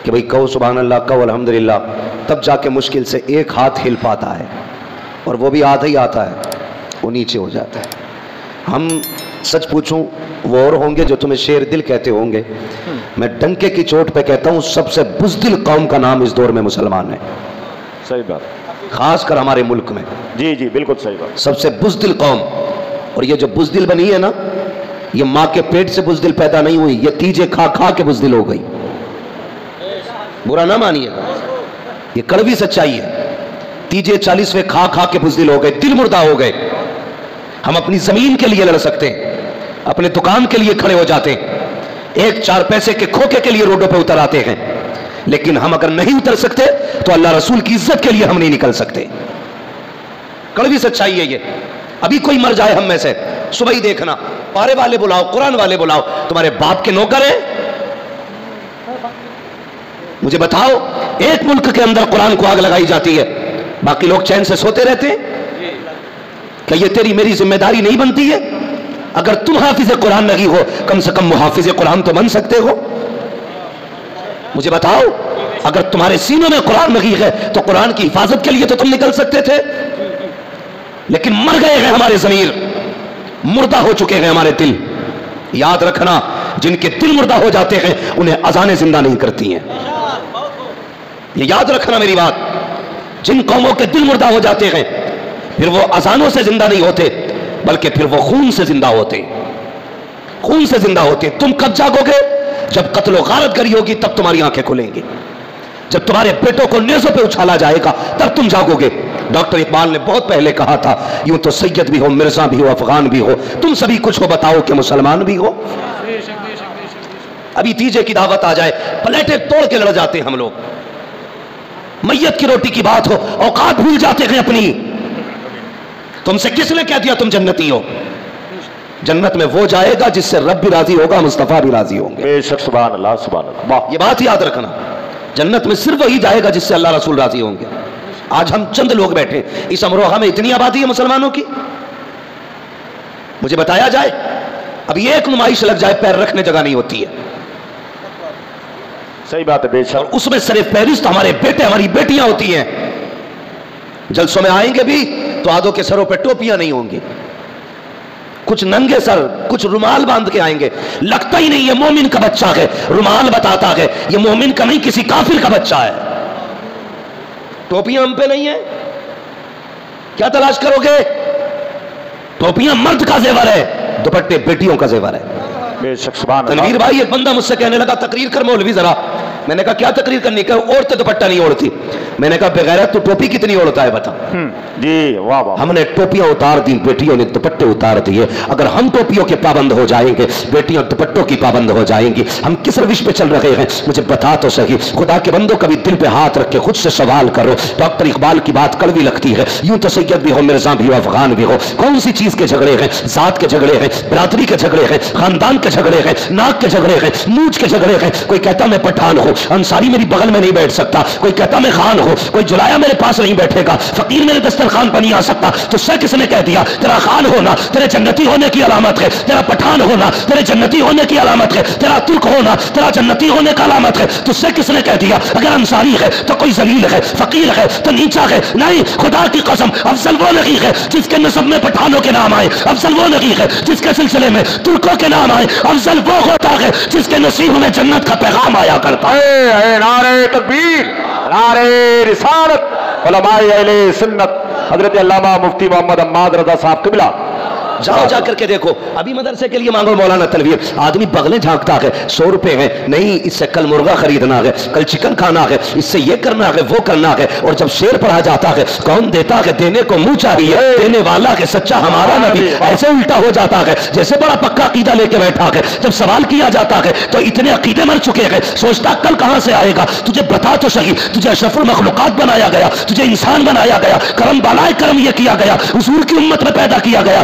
کہ بھئی کہو سبحان اللہ، کہو الحمدللہ، تب جا کے مشکل سے ایک ہاتھ ہل پاتا ہے، اور وہ بھی آدھا ہی آتا ہے، وہ نیچے ہو جاتا ہے۔ ہم سچ پوچھوں وہ اور ہوں گے جو تمہیں شیر دل کہتے ہوں گے، میں ڈنکے کی چوٹ پہ کہتا ہوں سب سے بزدل قوم کا نام اس دور میں مسلمان ہے۔ صحیح بات، خاص کر ہمارے ملک میں جی جی بالکل صحیح بات، سب سے بزدل قوم۔ اور یہ جو بزدل بنی ہے نا، یہ ماں کے پیٹ سے بزدل پیدا نہیں ہوئی، یہ تیجے کھا کھا کے بزدل ہو گئی۔ برا نہ مانیے گا، یہ کڑوی سچائی ہے۔ تیجے 40ویں کھا کھا کے بزدل ہو گئے، دل مردہ ہو گئے۔ ہم اپنی زمین کے لیے لڑ سکتے ہیں، اپنے دکان کے لیے کھڑے ہو جاتے ہیں، ایک 4 پیسے کے کھوکے کے لیے روڈوں پہ اتر آتے ہیں، لیکن ہم اگر نہیں اتر سکتے تو اللہ رسول کی عزت کے لیے ہم نہیں نکل سکتے۔ کڑوی سچائی ہے یہ۔ ابھی کوئی مر جائے ہم میں سے، صبح ہی دیکھنا پارے والے بلاؤ، قرآن والے بلاؤ، تمہارے باپ کے نوکر ہیں؟ مجھے بتاؤ، ایک ملک کے اندر قرآن کو آگ لگائی جاتی ہے، باقی لوگ چین سے سوتے رہتے ہیں؟ کہ یہ تیری میری ذمہ داری نہیں بنتی ہے؟ اگر تم حافظ قرآن نہیں ہو، کم سے کم محافظ قرآن تو بن سکتے ہو۔ مجھے بتاؤ، اگر تمہارے سینوں میں قرآن نہیں ہے تو قرآن کی حفاظت کے لیے تو تم نکل سکتے تھے، لیکن مر گئے ہیں ہمارے ضمیر، مردہ ہو چکے ہیں ہمارے دل۔ یاد رکھنا، جن کے دل مردہ ہو جاتے ہیں انہیں اذانیں زندہ نہیں کرتی ہیں۔ یہ یاد رکھنا میری بات، جن قوموں کے دل مردہ ہو جاتے ہیں پھر وہ اذانوں سے زندہ نہیں ہوتے، بلکہ پھر وہ خون سے زندہ ہوتے، خون سے زندہ ہوتے۔ تم کب جاگو گے؟ جب قتل و غارت گری ہوگی تب تمہاری آنکھیں کھلیں گی، جب تمہارے بیٹوں کو نیزوں پہ اچھالا جائے گا تب تم جاگو گے۔ ڈاکٹر اقبال نے بہت پہلے کہا تھا، یوں تو سید بھی ہو، مرزا بھی ہو، افغان بھی ہو، تم سبھی کچھ ہو، بتاؤ کہ مسلمان بھی ہو۔ ابھی تیجے کی دعوت آ جائے، پلیٹیں توڑ کے لڑ جاتے ہیں ہم لوگ۔ میت کی روٹی کی بات ہو، اوقات بھول جاتے ہیں اپنی۔ تم سے کس نے کہہ دیا تم جنتی ہو؟ جنت میں وہ جائے گا جس سے رب بھی راضی ہوگا، مصطفیٰ بھی راضی ہوں گے۔ بے شک، سبحان اللہ سبحان اللہ۔ یہ بات یاد رکھنا، جنت میں صرف وہی جائے گا جس سے اللہ رسول راضی ہوں گے۔ آج ہم چند لوگ بیٹھے، اس امروہہ میں اتنی آبادی ہے مسلمانوں کی، مجھے بتایا جائے ابھی ایک نمائش لگ جائے پیر رکھنے جگہ نہیں ہوتی ہے۔ صحیح بات ہے، بے شک۔ اور اس میں سر فہرست ہمارے بیٹے ہماری بیٹیاں ہوتی ہیں۔ جلسوں میں آئیں گے بھی تو آدھوں کے سروں پہ ٹوپیاں نہیں ہوں گی، کچھ ننگے سر، کچھ رومال باندھ کے آئیں گے، لگتا ہی نہیں یہ مومن کا بچہ ہے، رومال بتاتا ہے یہ مومن کا نہیں کسی کافر کا بچہ ہے۔ ٹوپیاں ہم پہ نہیں ہیں، کیا تلاش کرو گے؟ ٹوپیاں مرد کا زیور ہے، دوپٹے بیٹیوں کا زیور ہے۔ بے شک، سبحان اللہ۔ تنویر بھائی، ایک بندہ مجھ سے کہنے لگا تقریر کر مولوی ذرا۔ میں نے کہا کیا تقریر کرنی؟ کہ عورتیں دوپٹہ نہیں اوڑھتی۔ میں نے کہا بغیرت تو ٹوپی کتنی اوڑھتا ہے بتا۔ جی واہ واہ۔ ہم نے ٹوپیاں اتار دی، بیٹیوں نے دوپٹے اتار دیے۔ اگر ہم ٹوپیوں کے پابند ہو جائیں گے، بیٹیاں دوپٹوں کی پابند ہو جائیں گی۔ ہم کس روش پہ چل رہے ہیں؟ مجھے بتا تو صحیح۔ خدا کے بندوں کبھی دل پہ ہاتھ رکھ کے خود سے سوال کرو۔ ڈاکٹر اقبال کی بات کڑوی لگتی ہے، یوں تو سید بھی ہو، مرزا بھی ہو، افغان بھی ہو، کون سی چیز کے جھگڑے ہیں؟ ذات کے جھگڑے ہیں، برادری کے جھگڑے ہیں، خاندان کے جھگڑے ہیں، ناک کے جھگڑے ہیں، مونچھ کے جھگڑے ہیں۔ کوئی کہتا میں پٹھان ہوں، انصاری میری بغل میں نہیں بیٹھ سکتا، کوئی کہتا میں خان ہوں، کوئی جلایا میرے پاس نہیں بیٹھے گا، فقیر میرے دسترخوان پر نہیں آ سکتا۔ تو سے کس نے کہہ دیا تیرا خان ہونا تیرے جنتی ہونے کی علامت ہے، تیرا پٹھان ہونا تیرے جنتی ہونے کی علامت ہے، تیرا ترک ہونا تیرا جنتی ہونے کا علامت ہے؟ تو سے کس نے کہہ دیا اگر انصاری ہے تو کوئی ذلیل ہے، فقیر ہے تو نیچا ہے؟ نہیں، خدا کی قسم، افضل وہ نہیں ہے جس کے نسب میں پٹھانوں کے نام آئے، افضل وہ نہیں ہے جس کے سلسلے میں ترکوں کے نام آئے، افضل وہ ہوتا ہے جس کے نصیب میں جنت کا پیغام آیا کرتا ہے۔ نعرہ تکبیر، نعرہ رسالت، علماء اہل سنت حضرت علامہ مفتی محمد عماد رضا صاحب قبلہ۔ جاؤ جا کر کے دیکھو، ابھی مدرسے کے لیے مانگو مولانا تنویر، آدمی بغلیں جھانکتا ہے، 100 روپے ہیں، نہیں اس سے کل مرغا خریدنا ہے، کل چکن کھانا ہے، اس سے یہ کرنا ہے وہ کرنا ہے، اور جب شعر پڑھا جاتا ہے کون دیتا ہے دینے کو منہ چاہیے، دینے والا ہے سچا ہمارا نبی، ایسے الٹا ہو جاتا ہے جیسے بڑا پکا عقیدہ لے کے بیٹھا ہے۔ جب سوال کیا جاتا ہے تو اتنے عقیدے مر چکے ہیں، سوچتا کل کہاں سے آئے گا؟ تجھے بتا تو صحیح، تجھے اشرف المخلوقات بنایا گیا، تجھے انسان بنایا گیا، کرم بالائے کرم یہ کیا گیا، حضور کی امت میں پیدا کیا گیا، تو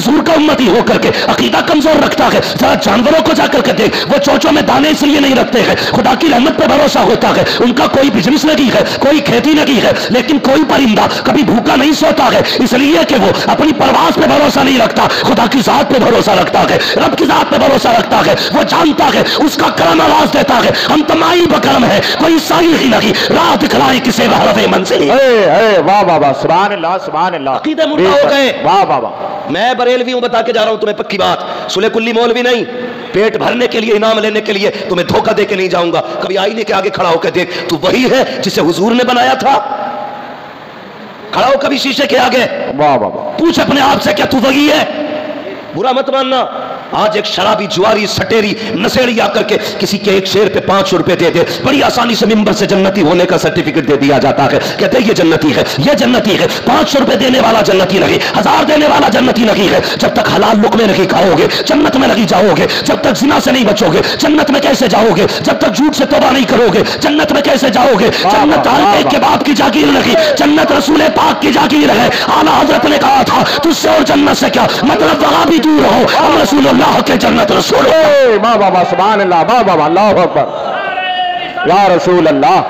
हुजूर का उम्मती होकर के अकीदा कमजोर रखता है, जरा जानवरों को जाकर के देख, वो चोचों में दाने इसलिए नहीं रखते हैं, खुदा की रहमत पे भरोसा होता है, उनका कोई बिजनेस नहीं है, कोई खेती नहीं है, लेकिन कोई परिंदा कभी भूखा नहीं सोता है, इसलिए कि वो अपनी परवास पे भरोसा नहीं रखता, खुदा की जात पे भरोसा रखता है, रब की जात पे भरोसा रखता है। वो जानता है उसका करम आवाज देता है, हम तमाई बकरम है, कोई साई ही नहीं, राह दिखलाई किसे रहवे मंजिल। वाह वाह वाह, सुभान अल्लाह सुभान अल्लाह। अकीदे मुर्दा हो गए। वाह वाह वाह। मैं बरेलवी हूं, बता के जा रहा हूं तुम्हें पक्की बात, सुले कुल्ली मौलवी नहीं, पेट भरने के लिए, इनाम लेने के लिए तुम्हें धोखा दे के नहीं जाऊंगा। कभी आईने के आगे खड़ा होकर देख, तू वही है जिसे हुजूर ने बनाया था? खड़ा हो कभी शीशे के आगे, वाह वाह वाह, पूछ अपने आप से क्या तू वही है? बुरा मत मानना, आज एक शराबी जुआरी सटेरी नशेड़ी आकर के किसी के एक शेर पे 500 रुपए दे दे, बड़ी आसानी से मिंबर से जन्नती होने का सर्टिफिकेट दे दिया जाता है, कहते ये जन्नती है, ये जन्नती है। 500 रुपए देने वाला जन्नती नहीं, 1000 देने वाला जन्नती नहीं है। जब तक हलाल लुक़मे नहीं खाओगे जन्नत में नहीं जाओगे, जब तक जिना से नहीं बचोगे जन्नत में कैसे जाओगे, जब तक झूठ से तौबा नहीं करोगे जन्नत में कैसे जाओगे। जन्नत हर एक के बाप की जागीर नहीं, जन्नत रसूल पाक की जागीर है। आला हजरत ने कहा था तुझसे और जन्नत से क्या मतलब, वहां भी दूर हो, हम रसूल के जन्नत रसूल। वाह वाह वाह, सुभान अल्लाह, वाह वाह, अल्लाहु अकबर, या रसूल अल्लाह,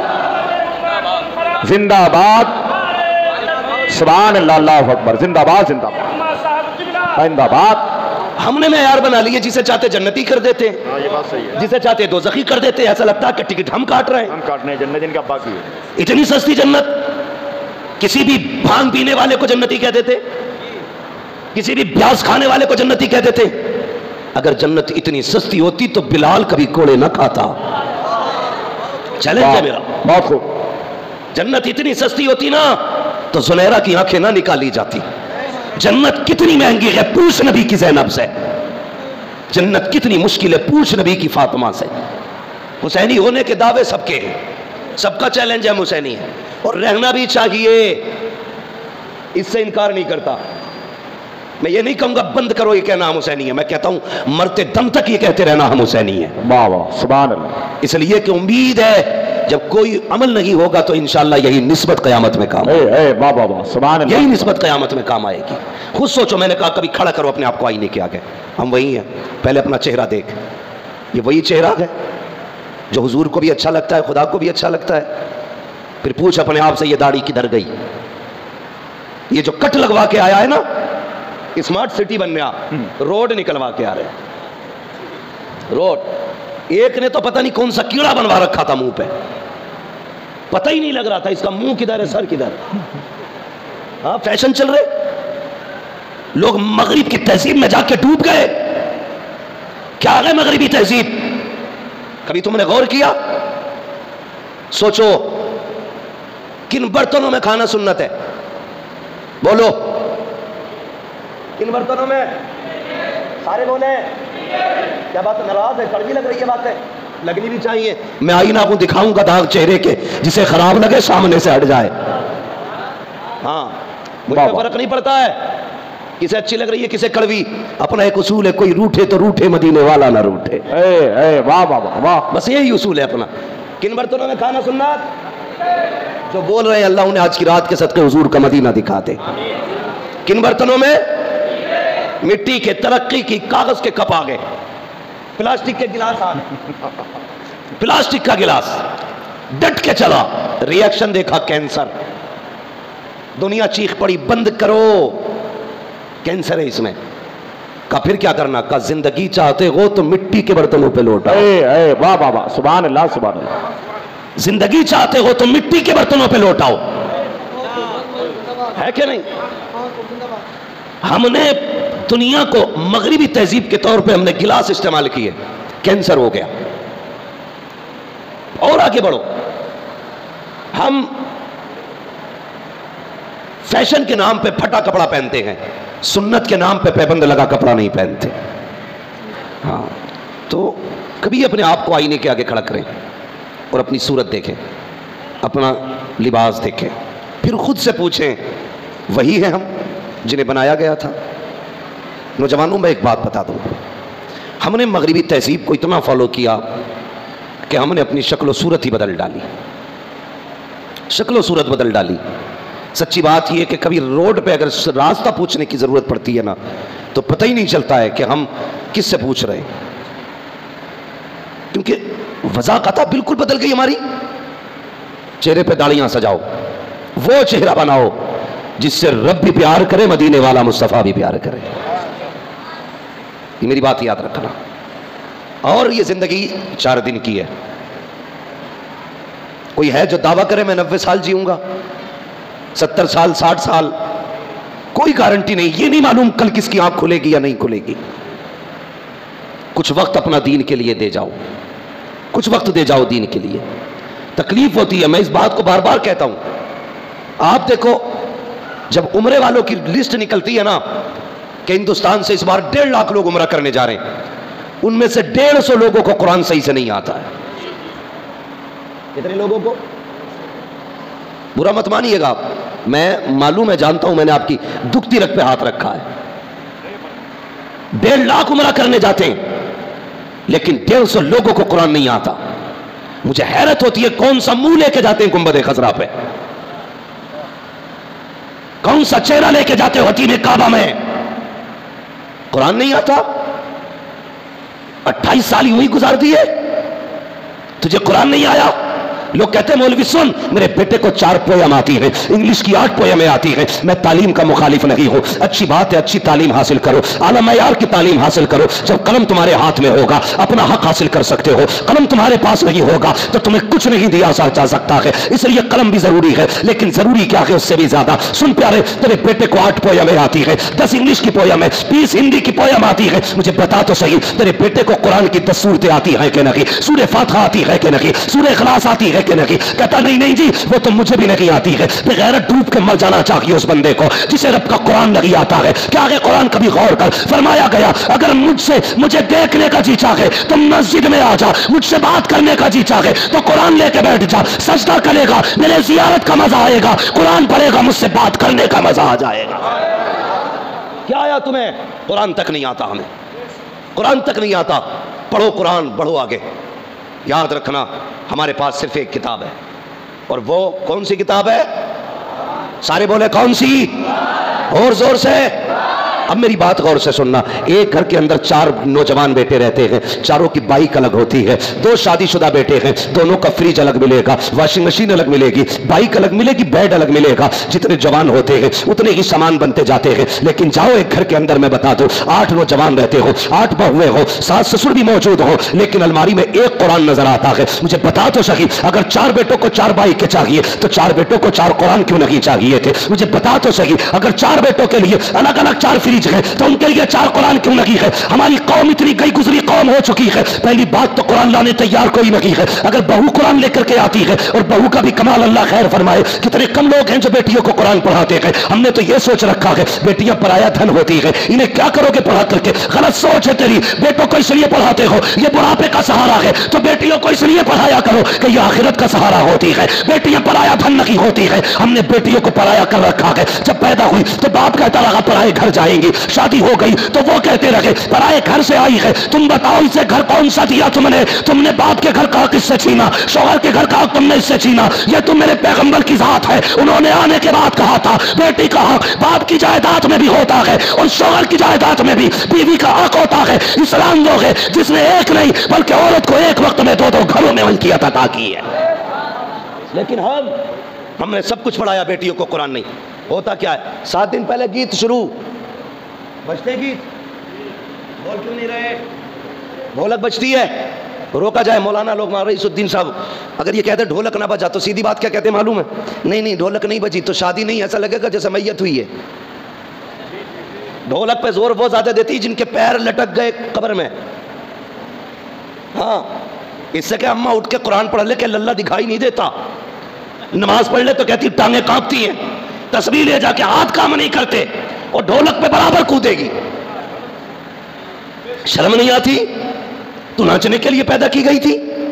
जिंदाबाद, सुभान अल्लाह, अल्लाहु अकबर, जिंदाबाद जिंदाबाद जिंदाबाद। हमने मेयार बना लिए, जिसे चाहते जन्नती कर देते, ये बात सही है, जिसे चाहते दोज़खी कर देते। ऐसा लगता है कि टिकट हम काट रहे हैं, हम काटने जन्नत इनका बाकी है। इतनी सस्ती जन्नत। किसी भी भांग पीने वाले को जन्नती कह देते, किसी भी प्याज खाने वाले को जन्नती कह देते। अगर जन्नत इतनी सस्ती होती तो बिलाल कभी कोड़े न खाता। चैलेंज है मेरा, बहुत खूब। जन्नत इतनी सस्ती होती ना तो जुनैरा की आंखें ना निकाली जाती। जन्नत कितनी महंगी है, पूछ नबी की ज़ैनब से। जन्नत कितनी मुश्किल है, पूछ नबी की फातिमा से। हुसैनी होने के दावे सबके हैं, सबका चैलेंज है हुसैनी है, और रहना भी चाहिए, इससे इनकार नहीं करता। मैं ये नहीं कहूंगा बंद करो ये कहना हम हुसैनी है, मैं कहता हूं मरते दम तक ये कहते रहना हम हुसैनी है। वाह वाह, सुभान अल्लाह। इसलिए कि उम्मीद है जब कोई अमल नहीं होगा तो इंशाअल्लाह यही निस्बत क़यामत में काम आएगी। वाह वाह वाह, सुभान अल्लाह, यही निस्बत क़यामत में काम आएगी। खुद सोचो, मैंने कहा कभी खड़ा करो अपने आप को आईने के आगे, हम वही हैं। पहले अपना चेहरा देख, ये वही चेहरा है जो हुजूर को भी अच्छा लगता है, खुदा को भी अच्छा लगता है। फिर पूछ अपने आप से ये दाढ़ी किधर गई, ये जो कट लगवा के आया है ना, स्मार्ट सिटी बनने आ, रोड निकलवा के आ रहे। रोड एक ने तो पता नहीं कौन सा कीड़ा बनवा रखा था मुंह पे, पता ही नहीं लग रहा था इसका मुंह किधर है सर किधर। हाँ, फैशन चल रहे लोग, मगरिब की तहजीब में जाके डूब गए। क्या है मगरिबी तहजीब, कभी तुमने गौर किया? सोचो किन बर्तनों में खाना सुन्नत है, बोलो किन बर्तनों में? सारे बोले। क्या बात है, नाराज है, कड़वी लग रही है बात है, लगनी भी चाहिए। मैं आईना को दिखाऊंगा दाग चेहरे के, जिसे खराब लगे सामने से हट जाए। हाँ, मुझे फर्क नहीं पड़ता है किसे अच्छी लग रही है किसे कड़वी, अपना एक उसूल है, कोई रूठे तो रूठे, मदीने वाला ना रूठे। वाह वाह वाह, बस यही उसूल है अपना। किन बर्तनों में खाना सुन्नत, जो बोल रहे हैं अल्लाह उन्हें आज की रात के सदके हुजूर का मदीना दिखाते। किन बर्तनों में? मिट्टी के, तरक्की की, कागज के कप आ गए, प्लास्टिक के गिलास आ गए। प्लास्टिक का गिलास डट के चला, रिएक्शन देखा कैंसर। दुनिया चीख पड़ी बंद करो, कैंसर है इसमें। का फिर क्या करना? का जिंदगी चाहते हो तो मिट्टी के बर्तनों पे लौटा। वाह वाह वाह, सुभान अल्लाह सुभान अल्लाह। जिंदगी चाहते हो तो मिट्टी के बर्तनों पे लौटाओ, है कि नहीं? हमने दुनिया को मगरिबी तहजीब के तौर पे हमने गिलास इस्तेमाल किए, कैंसर हो गया। और आगे बढ़ो, हम फैशन के नाम पे फटा कपड़ा पहनते हैं, सुन्नत के नाम पे पैबंद लगा कपड़ा नहीं पहनते। हाँ, तो कभी अपने आप को आईने के आगे खड़ा करें और अपनी सूरत देखें, अपना लिबास देखें, फिर खुद से पूछें वही है हम जिन्हें बनाया गया था। नौजवानों में एक बात बता दूं, हमने मगरिबी तहजीब को इतना फॉलो किया कि हमने अपनी शक्ल सूरत ही बदल डाली, शक्ल सूरत बदल डाली। सच्ची बात यह कि कभी रोड पे अगर रास्ता पूछने की ज़रूरत पड़ती है ना, تو پتہ ہی نہیں چلتا ہے کہ ہم کس سے پوچھ رہے ہیں، کیونکہ وضاقتہ بالکل بدل گئی ہماری۔ چہرے پہ داڑیاں سجاؤ، وہ چہرہ بناؤ جس سے رب بھی پیار کرے، مدینے والا مصطفیٰ بھی پیار کرے۔ یہ میری بات یاد رکھنا۔ اور یہ زندگی 4 دن کی ہے۔ کوئی ہے جو دعویٰ کرے میں 90 سال جیوں گا، 70 سال، 60 سال؟ کوئی گارنٹی نہیں۔ یہ نہیں معلوم کل کس کی آنکھ کھلے گی یا نہیں کھلے گی۔ کچھ وقت اپنا دین کے لیے دے جاؤ، کچھ وقت دے جاؤ دین کے لیے۔ تکلیف ہوتی ہے، میں اس بات کو بار بار کہتا ہوں۔ آپ دیکھو جب عمرے والوں کی لسٹ نکلتی ہے نا کہ ہندوستان سے اس بار 1.5 لاکھ لوگ عمرہ کرنے جا رہے ہیں، ان میں سے 150 لوگوں کو قرآن صحیح سے نہیں آتا ہے۔ کتنے لوگوں کو؟ برا مت مانیے گا، میں معلوم ہے، جانتا ہوں، میں نے آپ کی دکھتی رگ پہ ہاتھ رکھا ہے۔ 1.5 لاکھ عمرہ کرنے جاتے ہیں لیکن 150 لوگوں کو قرآن نہیں آتا۔ مجھے حیرت ہوتی ہے کون سا منہ لے کے جاتے ہیں گنبد خضرا پہ، کون سا چہرہ لے کے جاتے ہو حتیم کعبہ میں، قرآن نہیں آتا۔ 28 سال ہی ہوئی گزار دیے، تجھے قرآن نہیں آیا۔ لوگ کہتے ہیں مولوی سن، میرے بیٹے کو 4 پویم آتی ہے، انگلش کی 8 پویمیں آتی ہیں۔ میں تعلیم کا مخالف نہیں ہوں، اچھی بات ہے، اچھی تعلیم حاصل کرو، اعلیٰ معیار کی تعلیم حاصل کرو۔ جب قلم تمہارے ہاتھ میں ہوگا اپنا حق حاصل کر سکتے ہو، قلم تمہارے پاس نہیں ہوگا تو تمہیں کچھ نہیں دیا جا سکتا ہے۔ اس لیے قلم بھی ضروری ہے، لیکن ضروری کیا ہے اس سے بھی زیادہ۔ سن پیارے، تیرے بیٹے کو 8 پویمیں آتی ہے، 10 انگلش کی پویم ہے، 20 ہندی کی پویم آتی ہے۔ مجھے بتا تو صحیح، تیرے بیٹے کو قرآن کی 10 سورتیں آتی ہیں کہ نہیں؟ سورہ فاتحہ آتی ہے کہ نہیں؟ سورہ اخلاص آتی ہے کہ نہیں؟ کہتا نہیں جی وہ تو مجھے بھی نہیں آتی ہے۔ بغیرت ڈوب کے مر جانا چاہیے اس بندے کو جسے رب کا قرآن نہیں آتا ہے۔ کیا آگے قرآن کبھی غور کر، فرمایا گیا اگر مجھے دیکھنے کا جی چاہے تو مسجد میں آ جا، مجھ سے بات کرنے کا جی چاہے تو قرآن لے کے بیٹھ جا، سجدہ کرے گا میرے زیارت کا مزہ آئے گا، قرآن پڑھے گا مجھ سے بات کرنے کا مزہ آ جائے گا۔ کیا آیا تمہیں؟ قرآن تک نہیں آتا، ہمیں قرآن تک نہیں آتا۔ پڑھو قرآن، بڑھو آگے۔ یاد رکھنا ہمارے پاس صرف ایک کتاب ہے، اور وہ کون سی کتاب ہے؟ سارے بولے کون سی؟ اور زور سے۔ اب میری بات غور سے سننا، ایک گھر کے اندر 4 نوجوان بیٹے رہتے ہیں، چاروں کی بائک الگ ہوتی ہے، 2 شادی شدہ بیٹے ہیں، دونوں کا فریج الگ ملے گا، واشنگ مشین الگ ملے گی، بائک الگ ملے گی، بیڈ الگ ملے گا۔ جتنے جوان ہوتے ہیں اتنے ہی سامان بنتے جاتے ہیں، لیکن جاؤ ایک گھر کے اندر میں بتا دوں 8 نوجوان رہتے ہو، 8 بہویں ہو، ساس سسر بھی موجود ہو، لیکن الماری میں ایک قرآن نظر آتا ہے۔ مجھے بتا تو صحیح، اگر 4 بیٹوں کو 4 بائک چاہیے تو 4 بیٹوں کو 4 قرآن کیوں نہیں چاہیے تھے؟ مجھے بتا تو صحیح، اگر 4 بیٹوں کے لیے الگ الگ 4 فریج ہے تو ان کے لیے 4 قرآن کیوں نہیں ہے؟ ہماری قوم اتنی گئی گزری قوم ہو چکی ہے، پہلی بات تو قرآن لانے تیار کوئی نہیں ہے۔ اگر بہو قرآن لے کر کے آتی ہے، اور بہو کا بھی کمال اللہ خیر فرمائے، کتنے کم لوگ ہیں جو بیٹیوں کو قرآن پڑھاتے ہیں۔ ہم نے تو یہ سوچ رکھا ہے بیٹیاں پرایا دھن ہوتی ہے، انہیں کیا کرو گے پڑھا کر کے؟ غلط سوچ ہے تیری۔ بیٹوں کو اس لیے پڑھاتے ہو یہ بڑھاپے کا سہارا ہے، تو بیٹیوں کو اس لیے پڑھایا کرو کہ یہ آخرت کا سہارا ہوتی ہے۔ بیٹیاں پرایا دھن نہیں ہوتی ہے، ہم نے بیٹیوں کو پرایا کر رکھا ہے۔ جب پیدا ہوئی تو باپ کہتا رہا پرائے گھر جائیں گی، شادی ہو گئی تو وہ کہتے رہے پرائے گھر سے آئی ہے۔ تم بتاؤ اسے گھر کون سا دیا تم نے باپ کے گھر کا کس سے چھینا؟ شوہر کے گھر کا تم نے اس سے چھینا؟ یہ تو میرے پیغمبر کی ذات ہے، انہوں نے آنے کے بعد کہا تھا بیٹی کا حق باپ کی جائیداد میں بھی ہوتا ہے اور شوہر کی جائیداد میں بھی بیوی کا حق ہوتا ہے۔ اسلام وہ ہے جس نے ایک نہیں بلکہ عورت کو ایک وقت میں 2 گھروں میں ملکیت عطا کی ہے۔ لیکن ہم نے سب کچھ پڑھایا، بیٹیوں کو قرآن نہیں۔ ہوتا کیا ہے؟ 7 دن پہلے گیت شروع، بجتے گیت، بول کیوں نہیں رہے؟ ڈھولک بجتی ہے، روکا جائے۔ مولانا لوگ رئیس الدین صاحب اگر یہ کہتے ڈھولک نہ بجا تو سیدھی بات کیا کہتے معلوم ہے؟ نہیں ڈھولک نہیں بجی تو شادی نہیں، ایسا لگے گا جیسے میت ہوئی ہے۔ ڈھولک پہ زور وہ زیادہ دیتی جن کے پیر لٹک گئے قبر میں۔ ہاں، اس سے کہ اماں اٹھ کے قرآن پڑھ لے کہ اللہ دکھائی نہیں دیتا، نماز پڑھ لے تو کہتی ٹانگیں کانپتی ہیں، تسبیح لے جا کے ہاتھ کام نہیں کرتے، اور ڈھولک پہ برابر کودے گی۔ شرم نہیں آتی؟ تو ناچنے کے لیے پیدا کی گئی تھی؟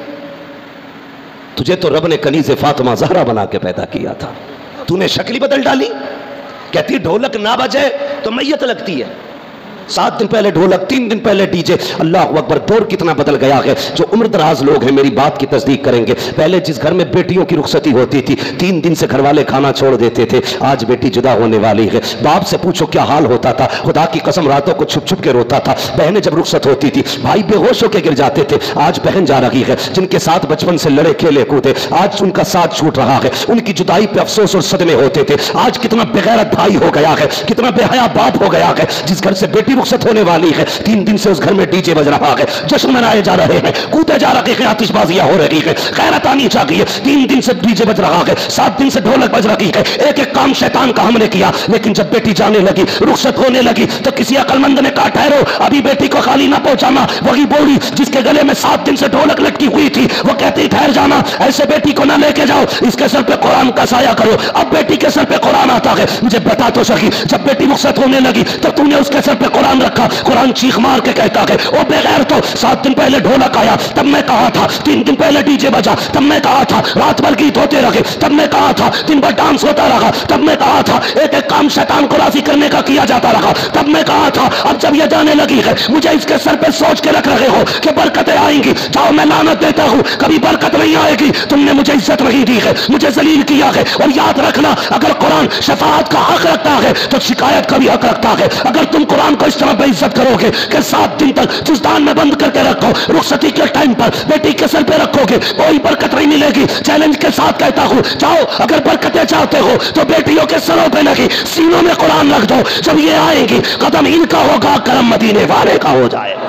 تجھے تو رب نے کنیز فاطمہ زہرا بنا کے پیدا کیا تھا، تو نے شکل بدل ڈالی۔ کہتی ڈھولک نہ بجے تو میت لگتی ہے، 7 दिन पहले ढोलक, 3 दिन पहले डीजे। अल्लाह अकबर, दौर कितना बदल गया है। जो उम्र दराज लोग हैं मेरी बात की तस्दीक करेंगे। पहले जिस घर में बेटियों की रुखसती होती थी 3 दिन से घर वाले खाना छोड़ देते थे। आज बेटी जुदा होने वाली है, बाप से पूछो क्या हाल होता था। खुदा की कसम रातों को छुप छुप के रोता था। बहनें जब रुखसत होती थी भाई बेहोश होकर गिर जाते थे। आज बहन जा रही है, जिनके साथ बचपन से लड़े खेले कूदे, आज उनका साथ छूट रहा है। उनकी जुदाई पे अफसोस और सदमे होते थे। आज कितना बेगैरत भाई हो गया है, कितना बेहया बाप हो गया है। जिस घर से बेटी रुखसत होने वाली है 3 दिन से उस घर में डीजे बज रहा है, जश्न मनाए जा रहे हैं, कूदे जा रहे हैं, आतिशबाजियां हो रही है, गैरत आनी चाहिए। 3 दिन से डीजे बज रहा है, 7 दिन से ढोलक बज रही है। एक एक काम शैतान का हमने किया। लेकिन जब बेटी जाने लगी, रुखसत होने लगी, तो किसी अक्लमंद ने कहा ठहरो, अभी बेटी को खाली ना पहुंचाना। वही बोली जिसके गले में 7 दिन से ढोलक लटकी हुई थी, वो कहती ठहर जाना, ऐसे बेटी को ना लेके जाओ, इसके सर पे कुरान का साया करो। अब बेटी के सर पे कुरान आता है। मुझे बता तो सही, जब बेटी रुखसत होने लगी तो तूने उसके सर पे कुरान रखा। कुरान चीख मार के कहता है ओ बगैर तो 7 दिन पहले ढोलक आया तब मैं कहा था, 3 दिन पहले डीजे बजा तब मैं कहा था, रात भर गीत होते रहे तब मैं कहा था, दिन भर डांस होता रहा तब मैं कहा था, एक एक काम शैतान को राजी करने का किया जाता रहा तब मैं कहा था। अब जब ये जाने लगी है मुझे इसके सर पे सोच के रख रहे हो कि बरकतें आएंगी। जाओ, मैं लानत देता हूं, कभी बरकत नहीं आएगी। तुमने मुझे इज्जत नहीं दी है, मुझे जलील किया है। और याद रखना, अगर कुरान शफाअत का हक रखता है तो शिकायत का भी हक रखता है। अगर तुम कुरान को इस तरह बेइज्जत करोगे कि 7 दिन तक जुज़दान में बंद करके रखो, रुखसती के टाइम पर बेटी के सर पे रखोगे, कोई बरकत नहीं मिलेगी। चैलेंज के साथ कहता हूं, जाओ अगर बरकतें चाहते हो तो बेटियों के सरों पे नहीं सीनों में कुरान रख दो। जब ये आएंगी कदम इनका होगा, करम मदीने वाले का हो जाएगा।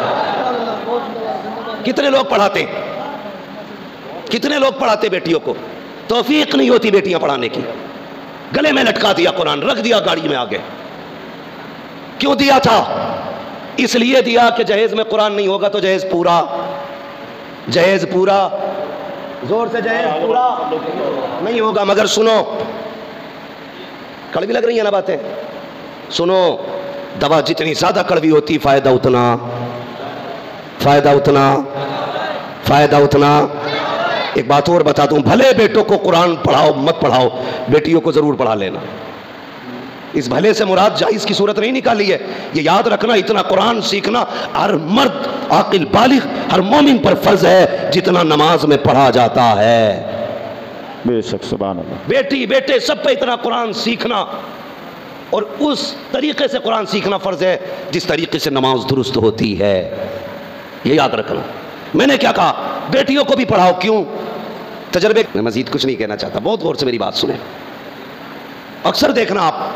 कितने लोग पढ़ाते, कितने लोग पढ़ाते बेटियों को, तौफीक नहीं होती बेटियां पढ़ाने की। गले में लटका दिया कुरान, रख दिया गाड़ी में आगे। क्यों दिया था? इसलिए दिया कि जहेज में कुरान नहीं होगा तो जहेज पूरा, जहेज पूरा, जोर से जहेज पूरा नहीं होगा। मगर सुनो, कड़वी लग रही है ना बातें, सुनो, दवा जितनी ज्यादा कड़वी होती फायदा उतना, फायदा उतना, फायदा उतना। एक बात और बता दूं, भले बेटों को कुरान पढ़ाओ मत पढ़ाओ, बेटियों को जरूर पढ़ा लेना। इस भले से मुराद जायज की सूरत नहीं निकाली है। ये याद रखना, इतना कुरान सीखना हर मर्द आकिल बालिग, हर मोमिन पर फर्ज है जितना नमाज में पढ़ा जाता है। बेशक, सुभान अल्लाह। बेटी बेटे सब पे इतना कुरान सीखना, और उस तरीके से कुरान सीखना फर्ज है जिस तरीके से नमाज दुरुस्त होती है। ये याद रखना। मैंने क्या कहा, बेटियों को भी पढ़ाओ। क्यों? तजर्बे, मैं मजीद कुछ नहीं कहना चाहता, बहुत गौर से मेरी बात सुने। अक्सर देखना आप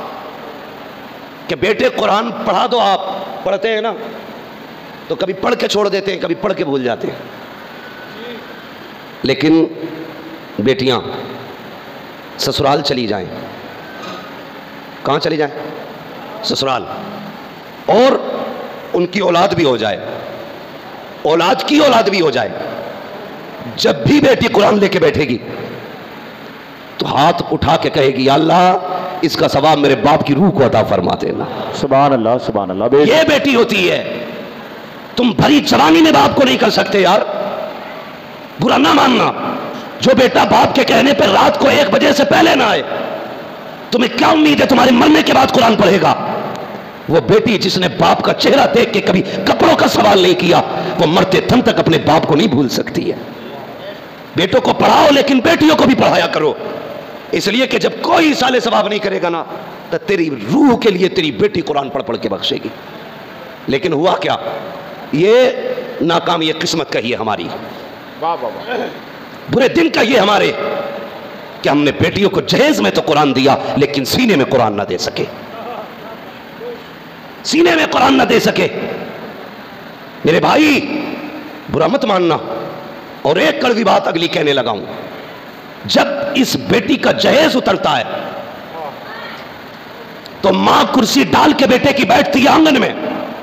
कि बेटे कुरान पढ़ा दो, आप पढ़ते हैं ना, तो कभी पढ़ के छोड़ देते हैं, कभी पढ़ के भूल जाते हैं। लेकिन बेटियां ससुराल चली जाएं, कहां चली जाएं? ससुराल, और उनकी औलाद भी हो जाए, औलाद की औलाद भी हो जाए, जब भी बेटी कुरान लेके बैठेगी तो हाथ उठा के कहेगी अल्लाह इसका सवाब मेरे बाप की रूह को अता फरमा देना। सुभान अल्लाह, सुभान अल्लाह। ये बेटी होती है। तुम भरी जवानी में बाप को नहीं कर सकते यार, बुरा ना मानना। जो बेटा बाप के कहने पर रात को 1 बजे से पहले ना आए, तुम्हें क्या उम्मीद है तुम्हारे मरने के बाद कुरान पढ़ेगा? वो बेटी जिसने बाप का चेहरा देख के कभी कपड़ों का सवाल नहीं किया, वो मरते दम तक अपने बाप को नहीं भूल सकती है। बेटों को पढ़ाओ, लेकिन बेटियों को भी पढ़ाया करो, इसलिए कि जब कोई साले सवाब नहीं करेगा ना, तो तेरी रूह के लिए तेरी बेटी कुरान पढ़ पढ़ के बख्शेगी। लेकिन हुआ क्या, ये नाकामी, ये किस्मत कही है हमारी, बुरे दिन कहिए हमारे, कि हमने बेटियों को जहेज में तो कुरान दिया लेकिन सीने में कुरान ना दे सके, सीने में कुरान ना दे सके। मेरे भाई बुरा मत मानना। और एक कड़वी बात अगली कहने लगा हूं, जब इस बेटी का जहेज उतरता है तो मां कुर्सी डाल के बेटे की बैठती है आंगन में,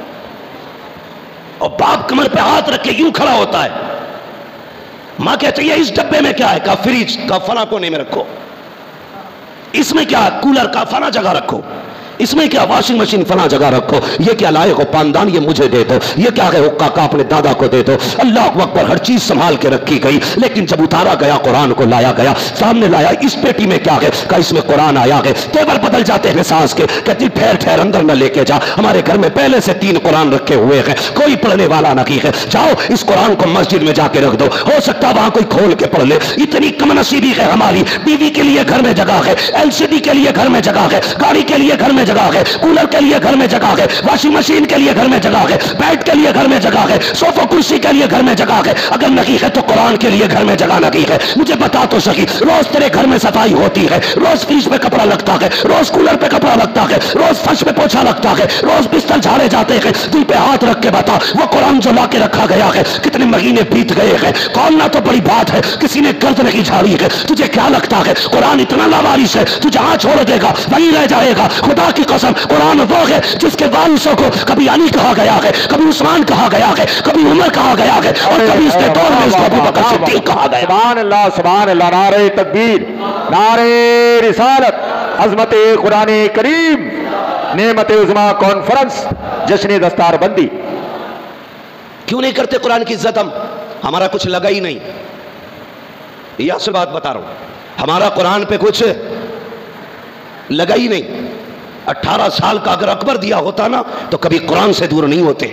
और बाप कमर पे हाथ रख के यूं खड़ा होता है। मां कहती है इस डब्बे में क्या है? का फ्रिज का फला कोने में रखो। इसमें क्या है? कूलर का फला जगह रखो। اس میں کیا واشنگ مشین فلاں جگہ رکھو، یہ کیا لائے ہو پاندان یہ مجھے دے دو، یہ کیا ہے حقہ کا اپنے دادا کو دے دو، اللہ اکبر، ہر چیز سنبھال کے رکھی گئی. لیکن جب اتارا گیا قرآن کو لایا گیا، سامنے لایا، اس پیٹی میں کیا ہے؟ کہ اس میں قرآن آیا ہے. تیور بدل جاتے ہیں سانس کے، کہتی ٹھہر ٹھہر اندر نہ لے کے جا، ہمارے گھر میں پہلے سے 3 قرآن رکھے ہوئے ہیں، کوئی پڑھنے والا نہیں ہے، جاؤ اس قرآن کو مسجد میں جا کے رکھ دو، ہو سکتا وہاں کوئی کھول کے پڑھ لے. اتنی کم نصیبی ہے ہماری. ٹی وی کے لیے گھر میں جگہ ہے، ایل سی ڈی کے لیے گھر میں جگہ ہے، گاڑی کے لیے گھر میں جگہ ہے، کولر کے لیے گھر میں جگہ ہے، واشنگ مشین کے لیے گھر میں جگہ ہے، بیڈ کے لیے گھر میں جگہ ہے، صوفہ کرسی کے لیے گھر میں جگہ ہے. اگر نہیں ہے تو قرآن کے لیے گھر میں جگہ نہیں ہے. مجھے بتا تو صحیح، روز تیرے گھر میں صفائی ہوتی ہے، روز فریج پہ کپڑا لگتا ہے، روز کولر پہ کپڑا لگتا ہے، روز فرش پہ پوچھا لگتا ہے، روز بستر جھاڑے جاتے ہیں. دل پہ ہاتھ رکھ کے بتا، وہ قرآن جو لا کے رکھا گیا ہے کتنے مہینے بیت گئے ہیں، کھولنا تو بڑی بات ہے، کسی نے گرد نہیں جھاڑی ہے. تجھے کیا لگتا ہے قرآن اتنا لاوارث ہے تو جہاں چھوڑ دے گا وہیں رہ جائے گا؟ خدا کی قسم قرآن وہ ہے جس کے وارثوں کو کبھی علی کہا گیا ہے، کبھی عثمان کہا گیا ہے، کبھی عمر کہا گیا ہے، اور کبھی اس کے دور میں اس کو ابو بکر صدیق کہا گیا. سبحان اللہ سبحان اللہ، نعرہ تکبیر، نعرہ رسالت، عظمت قرآن کریم، نعمت عظمیٰ کانفرنس، جشن دستار بندی. کیوں نہیں کرتے قرآن کی عزت؟ ہمارا کچھ لگا ہی نہیں. یہ اصل بات بتا رہا ہوں، ہمارا قرآن پہ کچھ لگا ہی نہیں. 18 سال کا اگر اکبر دیا ہوتا نا تو کبھی قرآن سے دور نہیں ہوتے.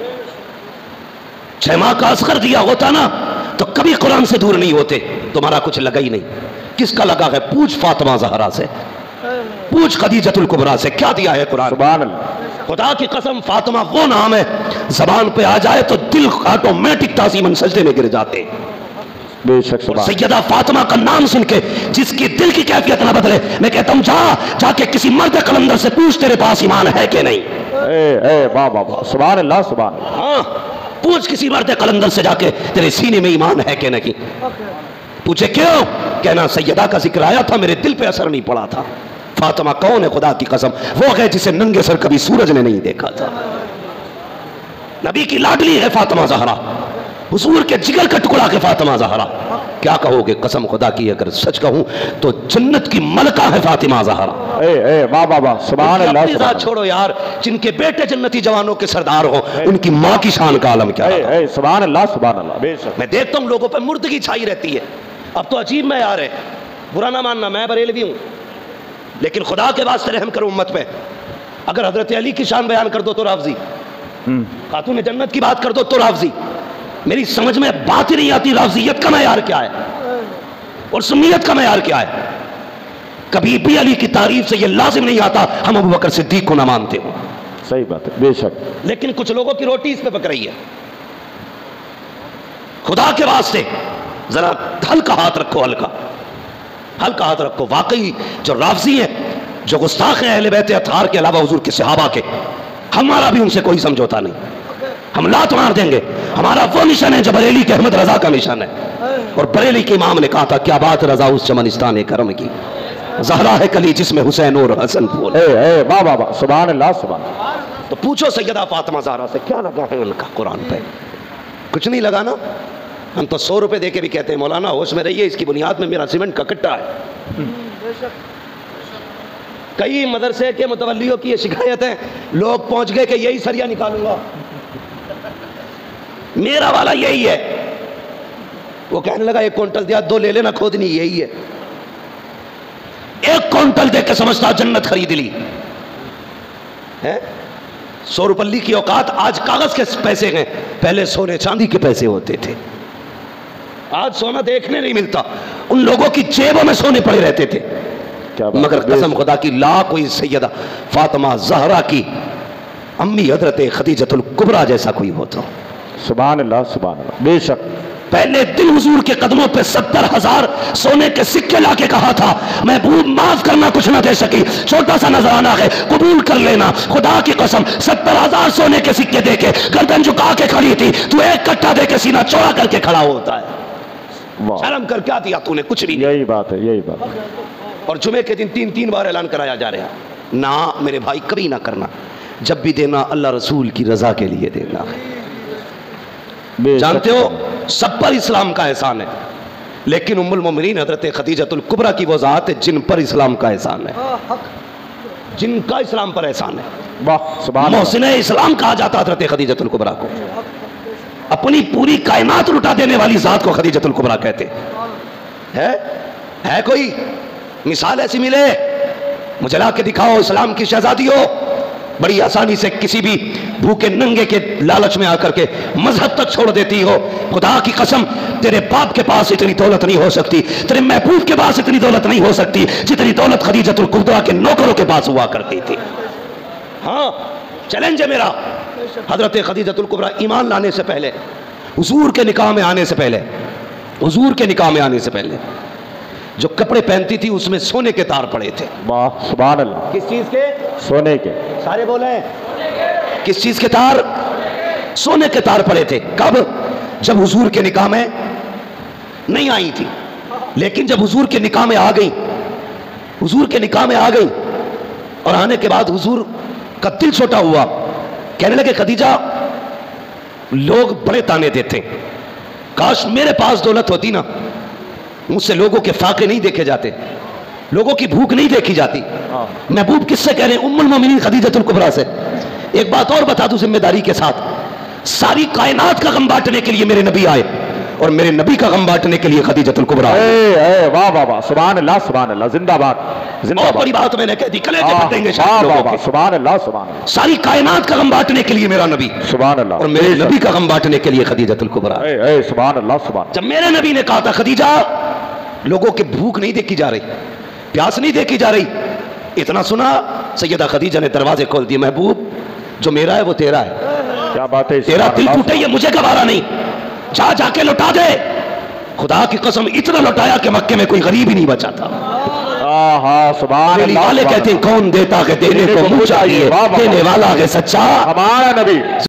6 ماہ کا اصغر دیا ہوتا نا تو کبھی قرآن سے دور نہیں ہوتے. تمہارا کچھ لگا ہی نہیں. کس کا لگا ہے؟ پوچھ فاطمہ زہرا سے، پوچھ خدیجۃ الکبریٰ سے، کیا دیا ہے قرآن. سبحان اللہ. خدا کی قسم فاطمہ وہ نام ہے زبان پہ آ جائے تو دل آٹومیٹک تعظیماً سجدے میں گر جاتے. بے شک سبحان. سیدہ فاطمہ کا نام سن کے جس کی دل کی کیفیت نہ بدلے، میں کہتا ہوں جا کے کسی مرد قلندر سے پوچھ تیرے پاس ایمان ہے کہ نہیں. اے واہ واہ واہ، سبحان اللہ سبحان اللہ. ہاں، پوچھ کسی مرد قلندر سے جا کے تیرے سینے میں ایمان ہے کہ نہیں. پوچھے کیوں؟ کہنا سیدہ کا ذکر آیا تھا، میرے دل پہ اثر نہیں پڑا تھا. فاطمہ کون ہے؟ خدا کی قسم وہ ہے جسے ننگے سر کبھی سورج نے نہیں دیکھا تھا. نبی کی لاڈلی ہے فاطمہ زہرا، حضور کے جگر کا ٹکڑا کے فاطمہ زہرا. کیا کہو گے؟ قسم خدا کی اگر سچ کہوں تو جنت کی ملکہ ہے فاطمہ زہرا. اے واہ واہ واہ، سبحان اللہ سبحان اللہ. چھوڑو یار، جن کے بیٹے جنتی جوانوں کے سردار ہوں ان کی ماں کی شان کا عالم کیا ہے. اے سبحان اللہ سبحان اللہ. بے شک. میں دیکھتا ہوں لوگوں پہ مردگی چھائی رہتی ہے. اب تو عجیب میں یار ہے، برا نہ ماننا، میں بریلوی ہوں لیکن خدا کے واسطے رحم کرو امت پہ. اگر حضرت علی کی شان بیان کر دو تو رافضی، خاتون جنت کی بات کر دو تو رافضی. میری سمجھ میں بات ہی نہیں آتی رافضیت کا معیار کیا ہے اور سنیت کا معیار کیا ہے. کبھی بھی علی کی تعریف سے یہ لازم نہیں آتا ہم ابو بکر صدیق کو نہ مانتے ہوں. صحیح بات ہے بے شک. لیکن کچھ لوگوں کی روٹی اس پہ پک رہی ہے. خدا کے واسطے ذرا ہلکا ہاتھ رکھو، ہلکا ہاتھ رکھو. واقعی جو رافضی ہیں، جو گستاخ ہیں اہل بیت اطہار کے علاوہ حضور کے صحابہ کے، ہمارا بھی ان سے کوئی سمجھوتا نہیں. ہم لات مار دیں گے. ہمارا وہ نشان ہے جو بریلی کے احمد رضا کا نشان ہے. اور بریلی کے امام نے کہا تھا کیا بات رضا اس چمنستان کرم کی، زہرا ہے کلی جس میں حسین اور حسن پھول. اے واہ واہ واہ، سبحان اللہ سبحان اللہ. تو پوچھو سیدہ فاطمہ زہرا سے کیا لگا ہے ان کا قرآن پہ. کچھ نہیں لگا نا. ہم تو 100 روپے دے کے بھی کہتے ہیں مولانا ہوش میں رہیے، اس کی بنیاد میں میرا سیمنٹ کا کٹا ہے. کئی مدرسے کے متولیوں کی یہ شکایت ہے، لوگ پہنچ گئے کہ یہی سریا نکالوں گا، میرا والا یہی ہے. وہ کہنے لگا 1 کوئنٹل دیا، 2 لے لینا، کھودنی یہی ہے. 1 کوئنٹل دے کے سمجھتا جنت خرید لی. 100 روپلی کی اوقات آج کاغذ کے پیسے ہیں، پہلے سونے چاندی کے پیسے ہوتے تھے. آج سونا دیکھنے نہیں ملتا. ان لوگوں کی جیبوں میں سونے پڑے رہتے تھے. مگر قسم خدا کی لا کوئی سیدہ فاطمہ زہرا کی امی حضرت خدیجۃ الکبریٰ جیسا کوئی ہو تو. سبحان اللہ سبحان اللہ. بے شک. پہلے دن حضور کے قدموں پہ 70,000 سونے کے سکے لا کے کہا تھا محبوب معاف کرنا کچھ نہ دے سکی، چھوٹا سا نذرانہ ہے قبول کر لینا. خدا کی قسم 70,000 سونے کے سکے دے کے گردن جھکا کے کھڑی تھی، تو 1 کٹھا دے کے سینہ چوڑا کر کے کھڑا ہوتا ہے. شرم کر کیا دیا تو نے؟ کچھ بھی نہیں. یہی بات ہے یہی بات. اور جمعے کے دن 3 بار اعلان کرایا جا رہا ہے. نہ میرے بھائی کبھی نہ کرنا. جب بھی دینا اللہ رسول کی رضا کے لیے دینا. جانتے ہو سب پر اسلام کا احسان ہے، لیکن ام المومنین حضرت خدیجۃ الکبریٰ کی وہ ذات ہے جن پر اسلام کا احسان ہے. جن کا اسلام پر احسان ہے. واہ سبحان اللہ. محسن اسلام کہا جاتا حضرت خدیجۃ الکبریٰ کو. اپنی پوری کائنات لٹا دینے والی ذات کو خدیجۃ الکبریٰ کہتے ہے کوئی مثال ایسی ملے مجھے لا کے دکھاؤ اسلام کی شہزادی ہو بڑی آسانی سے کسی بھی بھوکے ننگے کے لالچ میں آ کر کے مذہب تک چھوڑ دیتی ہو. خدا کی قسم تیرے باپ کے پاس اتنی دولت نہیں ہو سکتی, تیرے محبوب کے پاس اتنی دولت نہیں ہو سکتی جتنی دولت خدیجۃ الکبریٰ کے نوکروں کے پاس ہوا کرتی تھی. ہاں چیلنج ہے میرا. حضرت خدیجۃ الکبریٰ ایمان لانے سے پہلے, حضور کے نکاح میں آنے سے پہلے, حضور کے نکاح میں آنے سے پہلے جو کپڑے پہنتی تھی اس میں سونے کے تار پڑے تھے. واہ سبحان اللہ. کس چیز کے؟ سونے کے. سارے بولیں کس چیز کے تار؟ سونے کے تار پڑے تھے. کب؟ جب حضور کے نکاح میں نہیں آئی تھی, لیکن جب حضور کے نکاح میں آ گئی, حضور کے نکاح میں آ گئی اور آنے کے بعد حضور کا دل چھوٹا ہوا, کہنے لگے خدیجہ لوگ بڑے تانے دیتے ہیں, کاش میرے پاس دولت ہوتی نا, مجھ سے لوگوں کے فاقے نہیں دیکھے جاتے, لوگوں کی بھوک نہیں دیکھی جاتی. محبوب کس سے کہہ رہے ہیں؟ ام المومنین خدیجۃ الکبریٰ سے. ایک بات اور بتا دوں ذمہ داری کے ساتھ, ساری کائنات کا غم بانٹنے کے لیے میرے نبی آئے اور میرے نبی کا غم بانٹنے کے لیے خدیجۃ الکبریٰ آئے. واہ واہ واہ سبحان اللہ سبحان اللہ. زندہ باد زندہ بہت باد. بڑی بات میں نے کہہ دی, کلیجے پھٹیں گے واہ شاید واہ لوگوں واہ کے. سبحان اللہ سبحان اللہ ساری کائنات کا غم بانٹنے کے لیے میرا نبی سبحان اللہ اور میرے نبی کا غم بانٹنے کے لیے خدیجۃ الکبریٰ. سبحان اللہ سبحان. جب میرے نبی نے کہا تھا خدیجہ لوگوں کی بھوک نہیں دیکھی جا رہی, پیاس نہیں دیکھی جا رہی, اتنا سنا سیدہ خدیجہ نے دروازے کھول دیے, محبوب جو میرا ہے وہ تیرا ہے, کیا بات ہے. تیرا دل ٹوٹے یہ مجھے گوارا نہیں, جا کے لوٹا دے. خدا کی قسم اتنا لوٹایا کہ مکے میں کوئی غریب ہی نہیں بچا تھا. سبحان اللہ. والے کہتے ہیں کون دیتا ہے دینے کو منہ چاہیے, دینے والا ہے سچا ہمارا نبی.